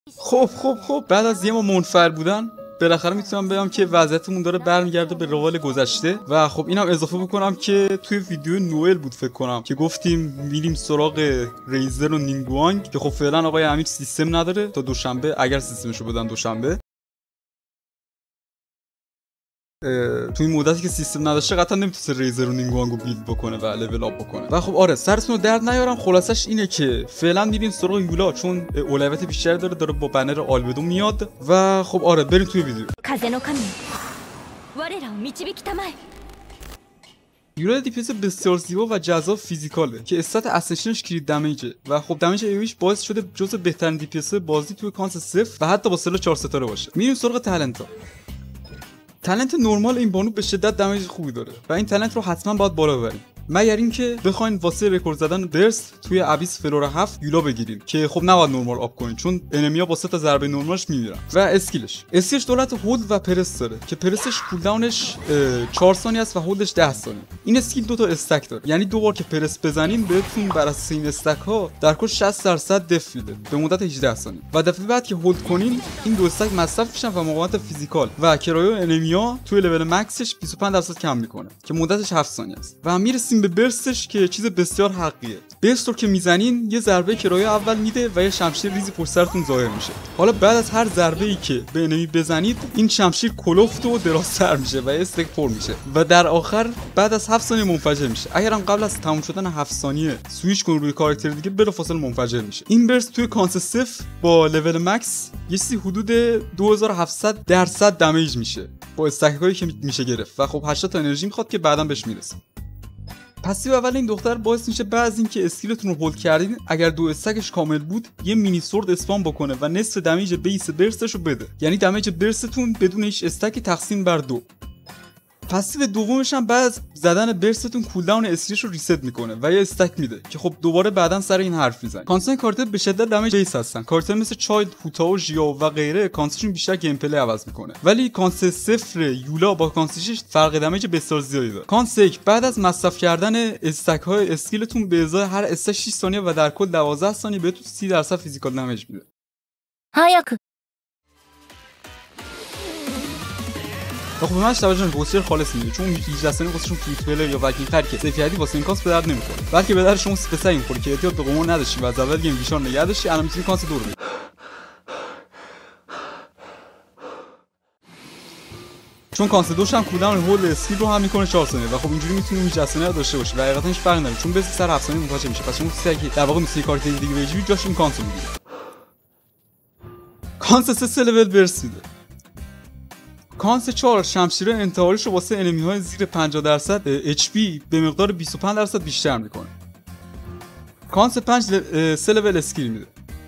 خب بعد از یه ما منفعل بودن بالاخره میتونم بگم که وضعیتمون داره برمیگرده به روال گذشته. و خب اینم اضافه بکنم که توی ویدیو نوئل بود فکر کنم که گفتیم میریم سراغ ریزر و نینگوانگ که خب فعلا آقای امیر سیستم نداره تا دوشنبه، اگر سیستمشو بدن دوشنبه. توی این مدتی که سیستم نداشته قطعا نمیتونه ریزر و نینگوانگو بیلد بکنه و لول آپ بکنه. و خب آره سرتون رو درد نیارم، خلاصش اینه که فعلا میریم سراغ یولا چون اولویت بیشتری داره با بنر آلبدو میاد. و خب آره بریم توی ویدیو. یولا دیپیس بسیار زیبا و جذاب فیزیکاله که استات اسنشنش کلید دمیجه و خب دمیج ایویش باعث شده جزو بهترین دیپیس بازی توی کانس 0 و حتی با سلاح 4 ستاره باشه. میریم سراغ تالنتا. تالنت نرمال این بانو به شدت دمیج خوبی داره و این تالنت رو حتما باید بالا ببریم، مگر اینکه بخواین واسه رکورد زدن برست توی ابیس فلور 7 یولا بگیریم که خب نباید نرمال آپ کنین چون انمیا واسه تا ضربه نرمالش میمیرن. و اسکیلش دولت هولد و پرس داره که پرسش کولداونش 4 ثانیه است و هولدش 10 ثانیه. این اسکیل دو تا استک داره، یعنی دو بار که پرس بزنین بهتون بر اساس این استک ها در کل 60% دف میده به مدت 18 ثانیه و دفعه بعد که هولد کنین این دو استک مصرف میشن و مقاومت فیزیکال و کرایو انمیا توی لول مکسش 25% کم میکنه که مدتش 7 ثانیه است. و میرسیم به برستش که چیز بسیار حقیقیه. برست رو که میزنین یه ضربه کرایه اول میده و یه شمشیر ریزی پشت سرتون ظاهر میشه. حالا بعد از هر ضربه ای که به انمی بزنید این شمشیر کلفت و درازتر میشه و یه استک پر میشه و در آخر بعد از 7 ثانیه منفجر میشه. اگرم قبل از تموم شدن 7 ثانیه سویچ کنه روی کاراکتر دیگه بلافاصله منفجر میشه. این برست توی کانس 0 با لول مکس یه چیزی حدود 2700% دمیج میشه با استکایی که میشه گرفت و خب 80 تا انرژی میخواد که بعداً بهش میرسیم. پسیو اول این دختر باعث میشه بعد از اینکه اسکیلتون رو هولد کردین اگر دو استکش کامل بود یه مینی سورد اسپام بکنه و نصف دمیج بیس برستش رو بده، یعنی دمیج برستتون بدون هیچ استکی تقسیم بر 2. پسیو دومش هم بعد از زدن برستتون کولداون اسکیلش رو ریست میکنه و یه استک میده که خب دوباره بعداً سر این حرف میزنه. کانسای کارتر به شدت دمیج بیس هستن. کارتر مثل چایلد، هوتا و ژیاو و غیره کانسشون بیشتر گیم پلی عوض میکنه، ولی کانس 0 یولا با کانس 6 فرق دمیج بسیار زیادی داره. کانس 1 بعد از مصرف کردن استک های اسکیلتون به ازای هر استک 6 ثانیه و در کل 12 ثانیه بهتون 30% فیزیکال دمیج میده. خب منش توجه کنید واسه خالص میده چون 18 سنه واسهشون فوتبال یا وکیل تر که سفیدی واسه این کانس به درد نمیخوره، بلکه به درد شما سپسای میخوره که احتیاط به قمار نداشتین و از اول گیم ویشان نگه داشتین. الان میتونید کانس دور بدید. چون کانس دوش هم کولداون هولد اسکیل رو هم میکنه 4 ثانیه و خب اینجوری میتونید 18 ثانیه رو داشته باشید و حقیقتا هیچ فرقی نداره چون بس سر 7 ثانیه منتهی میشه. پس شما چیزی که در واقع میتونید کارت دیگه بگیرید جاش این کانس رو میگیرید. کانس 3 لول برس میده. کانس 4 شمشیر انتحاریش رو واسه انمی های زیر 50% HP به مقدار 25% بیشتر میکنه. کانس 5 3 لول اسکیل میده.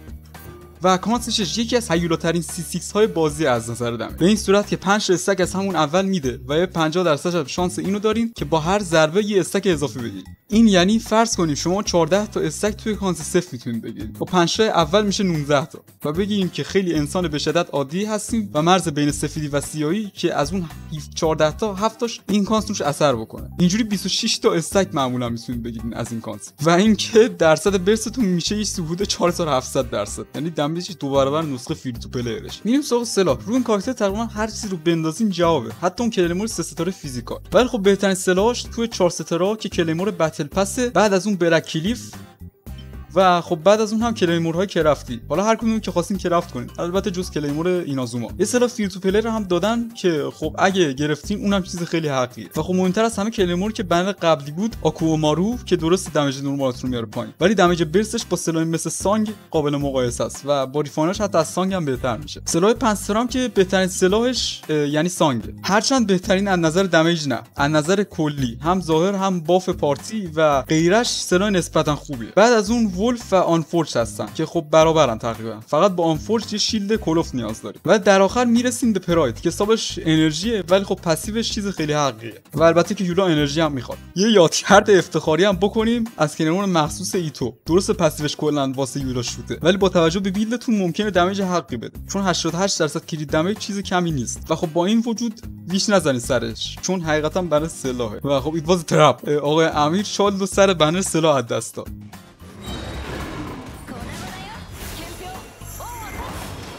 و کانس 6 یکی از هیولاترین C6 های بازی از نظر دمه، به این صورت که 5 استک از همون اول میده و یه 50% شانس اینو دارین که با هر ضربه یه استک اضافه بگیرید. این یعنی فرض کنیم شما 14 تا استک توی کانس 0 میتونید بگیرید، با 5 تا اول میشه 19 تا و بگیم که خیلی انسان به شدت عادی هستیم و مرز بین سفیدی و سیاهی که از اون 14 تا 7 تاش این کانس روش اثر بکنه. اینجوری 26 تا استک معمولا میتونید بگیرید از این کانس و اینکه درصد برستون میشه یه حدود 4700%، یعنی دمیج 2 برابر نسخه فری تو پلیرش. میریم سراغ سلاح. روی این کاراکتر تقریبا هر چیزی رو بندازین جوابه، حتی اون کلیمور 3 ستاره فیزیکال. ولی خب بهترین سلاحش توی 4 ستاره که کلیمور بتل پسه، بعد از اون برک کلیف و خب بعد از اون هم کلیمورهای کرافتی. حالا هر کدوم که خواستین کرافت کنین، البته جز کلیمور اینازوما. یه سلاح فری تو پلیر هم دادن که خب اگه گرفتین اونم چیز خیلی حقیقیه و خب مهمتر از همه کلیمور که بنر قبلی بود آکومارو که درست دمیج نرمالتون میاره پایین، ولی دمیج برستش با سلاح مثل سانگ قابل مقایسه است و باریفاناش حتی از سانگ هم بهتر میشه. سلاح 5 ستاره که بهترین سلاحش یعنی سانگ، هرچند بهترین از نظر دمیج نه، از نظر کلی هم ظاهر هم باف پارتی و غیرش سلاح نسبتا خوبیه. بعد از اون ولف و آنفورج هستن که خب برابرن تقریبا، فقط با آنفورج یه شیلد کلوف نیاز داریم. و در آخر میرسیم به پراید که حسابش انرژیه ولی خب پسیوش چیز خیلی حقیقیه و البته که یولا انرژی هم میخواد. یه یادکرد افتخاری هم بکنیم از کلیمور مخصوص ایتو. درست پسیوش کلا واسه یولا شوته ولی با توجه به بیلدتون ممکنه دمیج حقی بده چون 88% کلید دمیج چیز کمی نیست و خب با این وجود ویش نزنید سرش چون حقیقتا برای سلاحه و خب ایت واز ترپ. آقای امیر شال دو سر بنر سلاح از دست داد.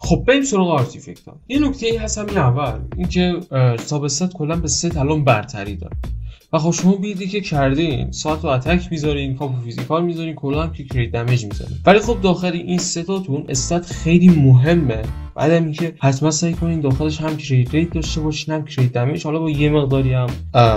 خب بریم سراغ آرتیفکت ها. یه نکته ای هست همین اول، اینکه سابست کلا به 3 الان برتری داره و خب شما بیلدی که کردین ساعت و اتک میذارین، کاپ و فیزیکال میذارین، کلا هم که کریت دمیج میذارین، ولی خب داخل این سه تاتون استات خیلی مهمه. بعدم اینکه حتما سعی کنین داخلش هم کریت ریت داشته باشین هم کریت دمیج، حالا با یه مقداری هم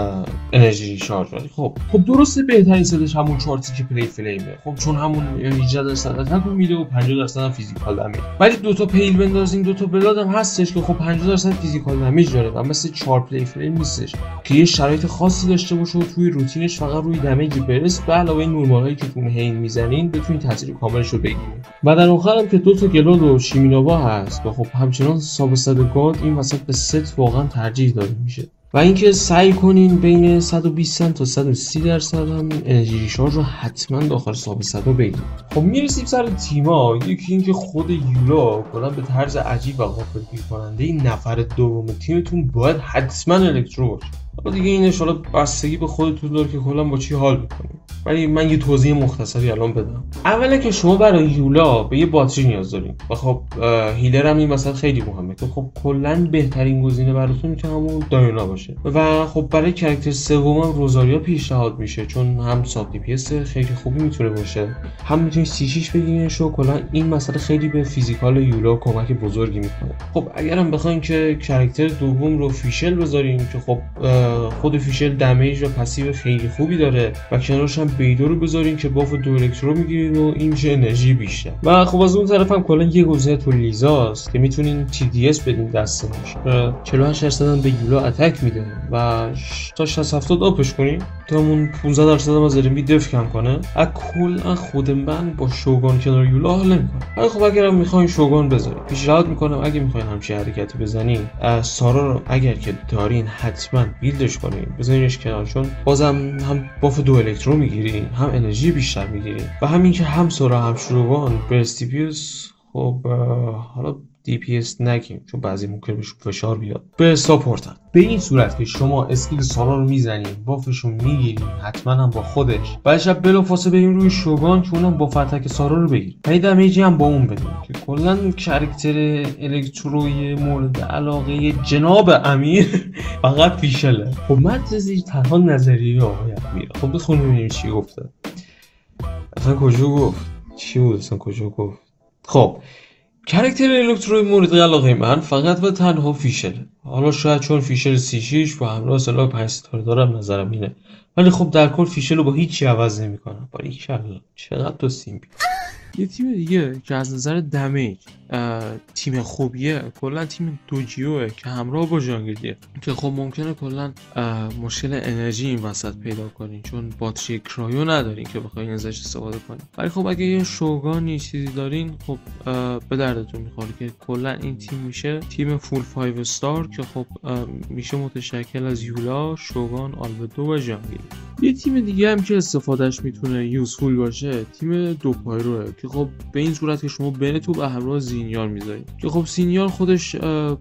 انرژی ریچارج. ولی خب درسته بهترین ستش همون چارتی که پلی فلیمه، خب چون همون 18% اتک میده و 50% هم فیزیکال دمیج. ولی دو تا پیل بندازین، دو تا بلاد هم هستش که خب 50% فیزیکال دمیج داره و مثل 4 پلی فلیم نیستش که یه شرایط خاصی داشته باشه و توی روتینش فقط روی دمیج برس به علاوه نورمال هایی که تون هین میزنین بتونین تاثیر کاملش رو بگیرین. و در آخر هم که دو تا گلاد و شیمیناوا هست و خب همچنان سابست گاد این وسط به ست واقعا ترجیح داده میشه. و اینکه سعی کنین بین 120 سنت تا 130 درصد هم انرژی ریچارج رو حتما داخل سابست رو بگیرید. خب میرسیم سر تیما. یکی اینکه خود یولا کلا به طرز عجیب و غافلگیر کننده این نفر دوم تیمتون باید حتما الکترو باشه. حالا دیگه اینش حالا بستگی به خودتون داره که کلا با چی حال میکنید، ولی من یه توضیح مختصری الان بدم. اولا که شما برای یولا به یه باتری نیاز دارین و خب هیلر هم این وسط خیلی مهمه که خب کلا بهترین گزینه براتون میتونه همون دایونا باشه. و خب برای کاراکتر سومم روزاریا پیشنهاد میشه، چون هم ساب دی پی اس خیلی خوبی میتونه باشه، هم میتونید سی 6 بگیرینش و کلا این مسئله خیلی به فیزیکال یولا کمک بزرگی میکنه. خب اگرم بخواین که کاراکتر دوم رو فیشل بذارین که خب خود فیشل دمیج و پسیو خیلی خوبی داره و کنارش هم بیدو رو بذارین که باف دو الکترو میگیرین و این میشه انرژی بیشتر. و خب از اون طرف هم کلا یه گزینه تو لیزاست که میتونین تی دی اس بدین دستش، 48% هم به یولا اتک میده و تا 60-70 آپش کنین تا همون 15% هم از RMB دف کم کنه. کلا خود من با شوگان کنار یولا حال نمیکنم. ولی خب اگرم میخواین شوگان بذارین پیشنهاد میکنم اگه میخواین همچین حرکتی بزنین سارا رو اگر که دارین حتما بیلدش کنین، بزنینش کنار، چون بازم هم باف دو الکترو میگیرین، هم انرژی بیشتر میگیرین و همین که هم سارا هم شوگان برست دی پی اس. خب حالا دی پی اس نگیم چون بعضی ممکن بهش فشار بیاد، به ساپورتن. به این صورت که شما اسکیل سارا رو میزنین، بافشو میگیرین، حتما هم با خودش، بعدش بلافاصله بریم روی شوگان که اونم با فتک سارا رو بگیرین، پای دمیجی هم با اون بدین که کلا کاراکتر الکتروی مورد علاقه جناب امیر فقط فیشله. خب مدرسه تنها نظریه آقای امیر. خب بخونیم ببینیم چی گفته. اصلا کجا گفت؟ چی بود اصلا کجا گفت؟ خب کاراکتر الکتروی مورد علاقه من فقط و تنها فیشله. حالا شاید چون فیشل 36 و همراه سلاح 5 ستاره دارم نظرم اینه، ولی خب در کل فیشل رو با هیچی عوض نمی‌کنم. باریکلا چقدر تو سیمپی. یه تیم دیگه که از نظر دمیج تیم خوبیه کلا تیم دوجیوه که همراه با جانگلیه که خب ممکنه کلا مشکل انرژی این وسط پیدا کنین چون باتری کرایو ندارین که بخواین ازش استفاده کنین. ولی خب اگه یه شوگانی چیزی دارین خب به دردتون میخوره که کلا این تیم میشه تیم فول 5 استار که خب میشه متشکل از یولا، شوگان، آلبدو و جانگلی. یه تیم دیگه هم که استفادهش میتونه یوزفول باشه تیم دو پایروه که خب به این صورت که شما بنتو به همراه زینیار میذارید که خب زینیار خودش 15%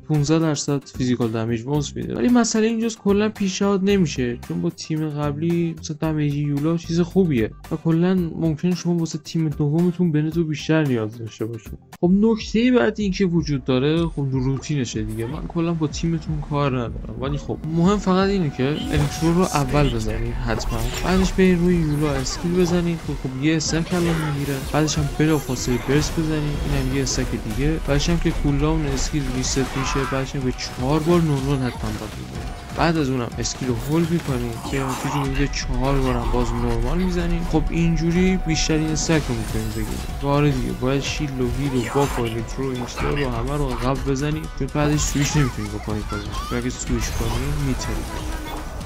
فیزیکال دمیج بونس میده، ولی مسئله اینجاست کلا پیشنهاد نمیشه چون با تیم قبلی مثلا دمیج یولا چیز خوبیه و کلا ممکنه شما واسه تیم دومتون بنتو بیشتر نیاز داشته باشید. خب نکته بعد این که وجود داره خب روتینشه دیگه. من کلا با تیمتون کار ندارم، ولی خب مهم فقط اینه که الکترو رو اول بزنید حتما، بعدش برید روی یولا اسکیل بزنید که خب یه استک الان میگیره، بعدش هم بلافاصله برس بزنید، اینم یه استک دیگه، بعدش هم که کولداون اسکیل ریست میشه، بعدش هم به 4 بار نورمال حتما باید بزنید. بعد از اونم اسکیل رو هولد میکنید که توی 4 بارم باز نورمال میزنید. خب اینجوری بیشترین استک رو میتونید بگیرید. آره دیگه باید شیل و هیل و باف و الکترو اینستا رو همه رو قبل بزنید که بعدش سویش نمیتونید بکنید بازش. اگه سویش کنید میتونید.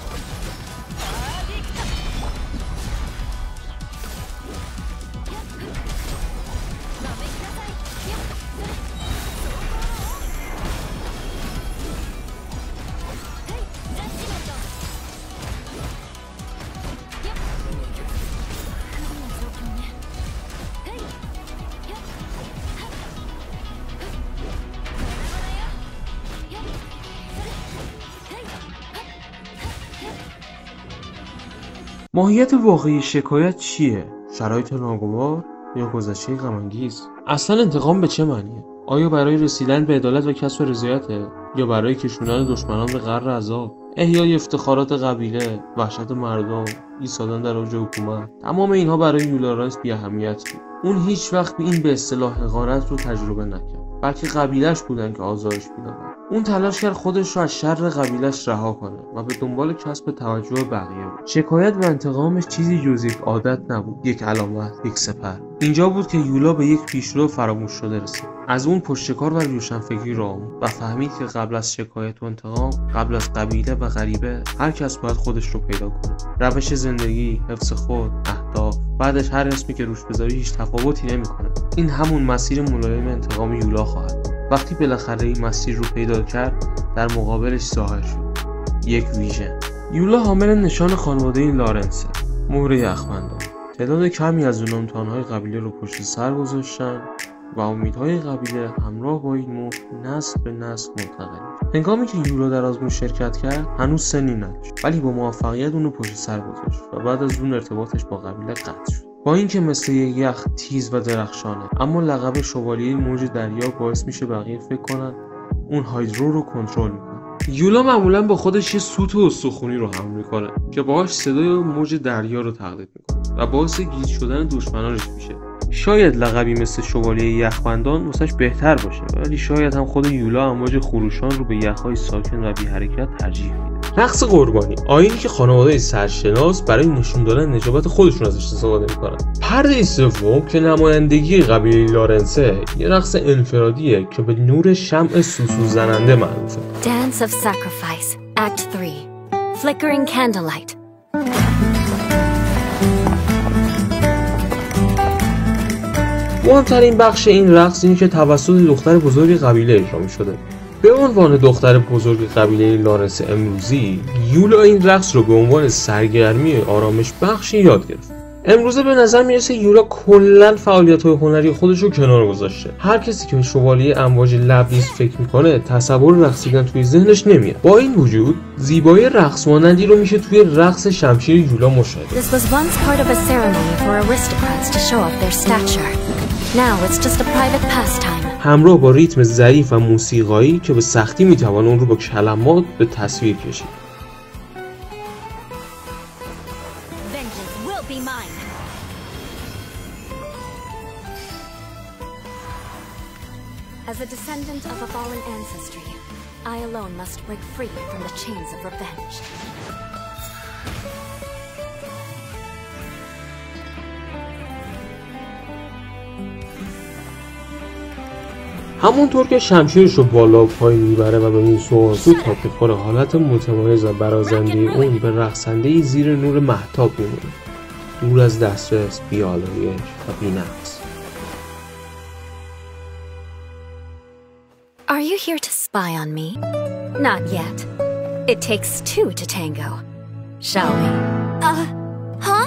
ماهیت واقعی شکایت چیه؟ شرایط ناگوار یا گذشته غم‌انگیز؟ اصلا انتقام به چه معنیه؟ آیا برای رسیدن به عدالت و کسب رضایته یا برای کشوندن دشمنان به غر عذاب؟ احیای افتخارات قبیله، وحشت مردم، ایستادن در اوج حکومت، تمام اینها برای یولا لارنس بی اهمیت بود. اون هیچ وقت به این به اصطلاح حقارت رو تجربه نکرد، بلکه قبیله‌اش بودن که آزارش میدادن. اون تلاش کرد خودش رو از شر قبیله‌اش رها کنه و به دنبال کسب توجه بقیه بود. شکایت و انتقامش چیزی جز یک عادت نبود، یک علامت، یک سپر. اینجا بود که یولا به یک پیشرو فراموش شده رسید. از اون پشتکار و روشنفکری را آموخت و فهمید که قبل از شکایت و انتقام، قبل از قبیله و غریبه، هر کس باید خودش رو پیدا کنه. روش زندگی، حفظ خود، اهداف، بعدش هر اسمی که روش بذاری هیچ تفاوتی نمیکنه. این همون مسیر ملایم انتقام یولا خواهد بود. وقتی بالاخره این مسیر رو پیدا کرد، در مقابلش ظاهر شد یک ویژن. یولا حامل نشان خانواده لارنسه، مهر یخبندان. تعداد کمی از اون امتحان‌های قبیله رو پشت سر گذاشتن و امیدهای قبیله همراه با این مهر نسل به نسل منتقل میشه. هنگامی که یولا در آزمون شرکت کرد، هنوز سنی نداشت، ولی با موفقیت اون رو پشت سر گذاشت و بعد از اون ارتباطش با قبیله قطع شد. با اینکه مثل یک یخ تیز و درخشانه، اما لقب شوالیه موج دریا باعث میشه بقیه فکر کنن اون هایدرو رو کنترل میکنه. یولا معمولا با خودش یه سوت استخونی رو حمل میکنه که باهاش صدای موج دریا رو تقلید میکنه و باعث گیج شدن دشمنانش میشه. شاید لقبی مثل شوالیه یخبندان واسش بهتر باشه، ولی شاید هم خود یولا امواج خروشان رو به یخهای ساکن و بی حرکت ترجیح میده. رقص قربانی، آیینی که خانواده سرشناس برای نشون دادن نجابت خودشون ازش استفاده میکنن. پرده سوم که نمایندگی قبیله لارنسه، یه رقص انفرادیه که به نور شمع سوسو زننده معروفه. Dance of Sacrifice, Act 3. Flickering Candlelight. مهمترین بخش این رقص اینه که توسط دختر بزرگ قبیله اجرا می‌شده. به عنوان دختر بزرگ قبیله لارنس امروزی، یولا این رقص رو به عنوان سرگرمی آرامش بخشی یاد گرفت. امروزه به نظر میرسه یولا کلاً فعالیت‌های هنری خودش رو کنار گذاشته. هر کسی که به شوالیه امواج لبریز فکر میکنه تصور رقصیدن توی ذهنش نمیاد. با این وجود زیبایی رقص مانندی رو میشه توی رقص شمشیر یولا مشاهده. This was once part of a ceremony for aristocrats to show off their stature. Now it's just a private pastime. همراه با ریتم ظریف و موسیقایی که به سختی میتوان اون رو با کلمات به تصویر کشید. Vengeance will be mine. As a descendant of a fallen ancestry, I alone must break free from the chains of revenge. همونطور که شمشیرش رو بالا پایین میبره و به موسواسو تاکید کنه، حالت متمایز و برازنده اون به رقصنده‌ای زیر نور مهتاب میمونه، دور از دسترس، بی‌آلایش و بی‌نقص. Are you here to spy on me? Not yet. It takes two to tango. Shall we? Huh?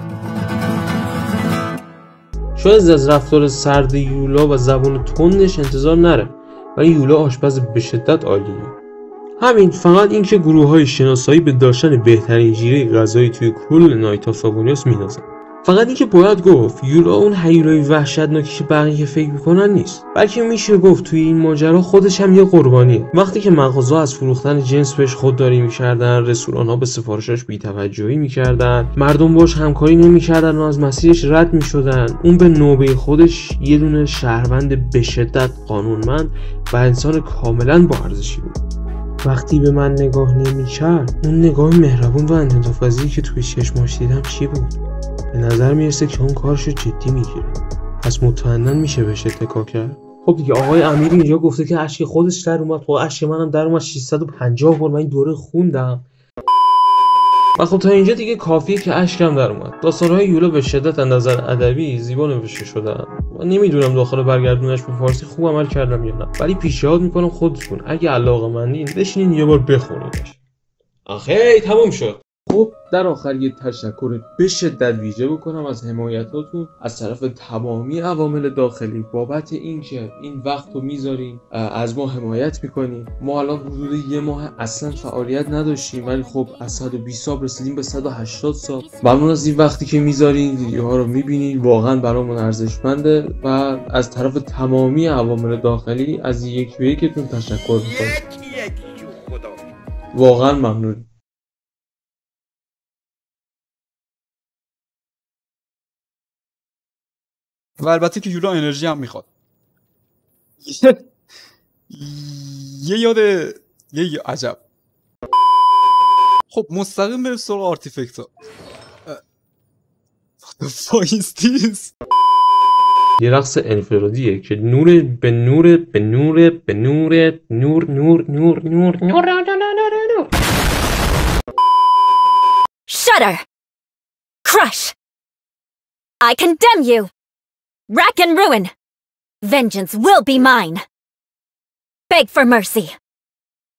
شاید از رفتار سرد یولا و زبان تندش انتظار نره، ولی یولا آشپز به شدت عالیه. همین، فقط اینکه گروه‌های شناسایی به داشتن بهترین جیره غذایی توی کل نایت آف فابونیوس می‌نازن. فقط اینکه باید گفت یولا اون هیولای وحشتناکی که بقیه فکر میکنن نیست، بلکه میشه گفت توی این ماجرا خودش هم یه قربانیه. وقتی که مغازه‌ها از فروختن جنس بهش خودداری میکردن، رستوران‌ها به سفارشاش بی‌توجهی میکردن، مردم باش همکاری نمیکردن و از مسیرش رد میشدن، اون به نوبه خودش یه دونه شهروند به شدت قانونمند و انسان کاملا با ارزشی بود. وقتی به من نگاه نمیکرد، اون نگاه مهربون و انعطاف‌پذیری که توی چشماش دیدم چی بود؟ به نظر میرسه که اون کارشو جدی میگیره. پس مطمئناً میشه بهش اتکا کرد. خب دیگه آقای امیر اینجا گفته که اشک خودش در اومد، خب اشک منم در اومد 650 بار من این دوره خوندم. و خب تا اینجا دیگه کافیه که اشکم در اومد. داستان‌های یولا به شدت از نظر ادبی زیبا نوشته شدن. من نمیدونم داخل برگردونش به فارسی خوب عمل کردم یا نه، ولی پیشنهاد میکنم خودتون اگه علاقه‌مندین بشینین یه بار بخونینش. آخه تموم شد. خب در آخر یه تشکر به شدت ویژه بکنم از حمایتاتون از طرف تمامی عوامل داخلی بابت اینکه این وقت رو میذارین از ما حمایت میکنین. ما الان حدود یه ماه اصلا فعالیت نداشتیم ولی خب از 120 ساب رسیدیم به 180 ساب. ممنون از این وقتی که میذارین ویدیوها رو میبینین، واقعا برامون ارزشمنده و از طرف تمامی عوامل داخلی از یک به یکتون تشکر میکنم. واقعا ممنون. و البته که یورا انرژی هم میخواد. یه عجب. خب مستقیم بریم سراغ آرتیفکت ها. What the fuck is this؟ یه رقص انفرادیه که نور به نور به نور به نور نور نور نور نور نور. Shudder! Crush! I condemn you! Rack and ruin! Vengeance will be mine! Beg for mercy!